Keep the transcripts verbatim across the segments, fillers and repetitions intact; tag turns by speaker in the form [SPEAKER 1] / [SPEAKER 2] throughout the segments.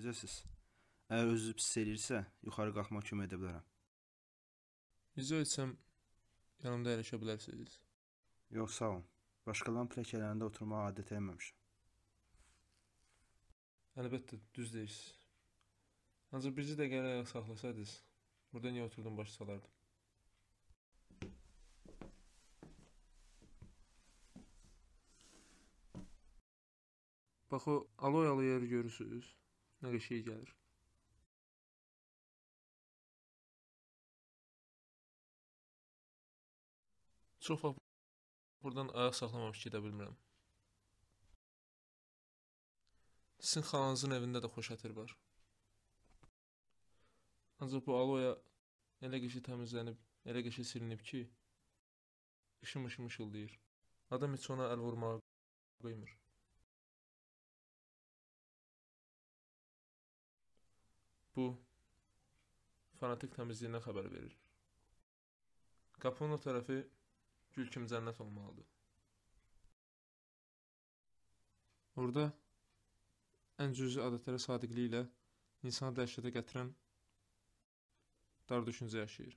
[SPEAKER 1] Necəsiz? Əgər özünüzü pis eləyirsə, yuxarı qalxmaq kömək edə bilərəm.
[SPEAKER 2] Rica etsəm, yanımda əyləşə bilərsiniz.
[SPEAKER 1] Yox, sağ olun. Başqalarının pilləkənlərində oturmağa adət eləməmişəm.
[SPEAKER 2] Əlbəttə, düz deyirsiniz. Ancaq bircə dəqiqə ayaq saxlasaydınız, burada niyə oturdum baş salardım. Bax o aloyalı yeri görürsünüz, nə qəşəng gəlir. Çox vaxt buradan ayaq saxlamamış gedə bilmirəm. Sizin xalanızın evində də xoş ətir var. Ancaq bu aloya elə qəşəng təmizlənib, elə qəşəng silinib ki, ışım ışım ışıldayır. Adam heç ona əl vurmağa qoymur. Bu, fanatik təmizliyindən xəbər verir. Qapının o tərəfi gül kimi cənnət olmalıdır. Orada ən cüzi adətlərə sadiqliklə insanı dəhşətə gətirən dar düşüncə yaşayır.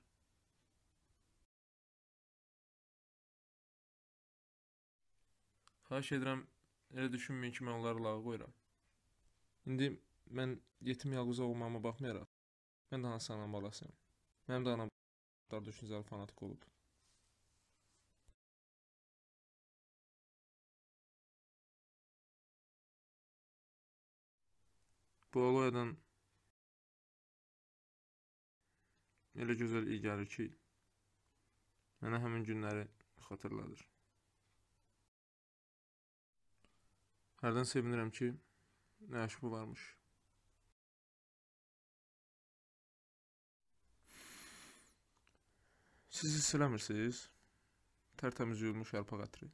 [SPEAKER 2] Xahiş edirəm, elə düşünməyin ki, mən onları lağa qoyuram. İndi mən yetim yalqız olmağıma baxmayaraq, mən də hansı anam balasıyam. Mənim də anam dar düşüncəli fanatik olub. Bu aloyadan elə gözəl iyi gəlir ki, mənə həmin günləri xatırladır. Hərdən sevinirəm ki, nə yaş bu varmış. Siz hiss eləmirsiniz? Tərtəmiz yuyulmuş yarpaq ətri.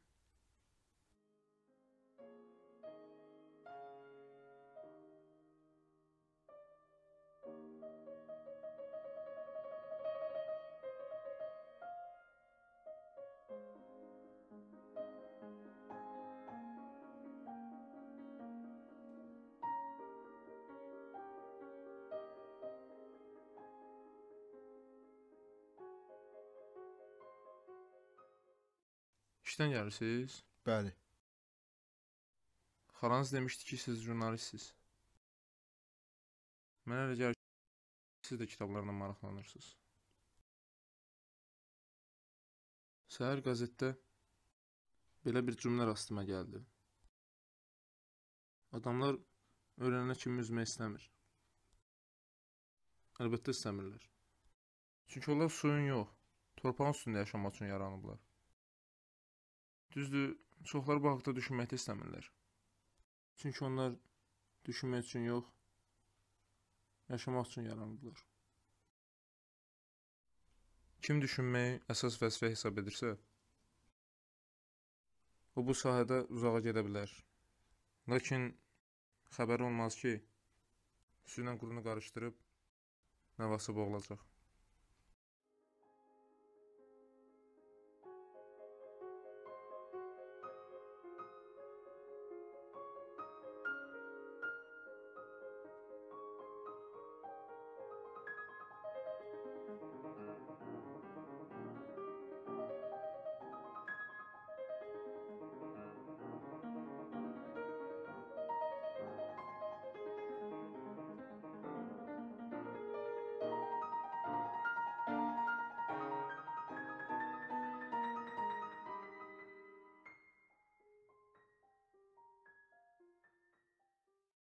[SPEAKER 2] İşdən gəlirsiniz?
[SPEAKER 1] Bəli.
[SPEAKER 2] Xalanız demişdi ki, siz jurnalistsiniz. Mənə elə gəlir ki, siz də kitablarla maraqlanırsınız. Səhər qəzetdə belə bir cümlə rastıma gəldi. Adamlar öyrənənə kimi üzmək istəmir. Əlbəttə istəmirlər. Çünki onlar suyun yox, torpağın üstündə yaşamaq üçün yaranıblar. Düzdür, çoxları bu haqda düşünməkdə istəmirlər. Çünki onlar düşünmək üçün yox, yaşamaq üçün yaranıblar. Kim düşünməyi əsas vəzifə hesab edirsə, o bu sahədə uzağa gedə bilər. Lakin xəbəri olmaz ki, su ilə qurunu qarışdırıb nəvası boğulacaq.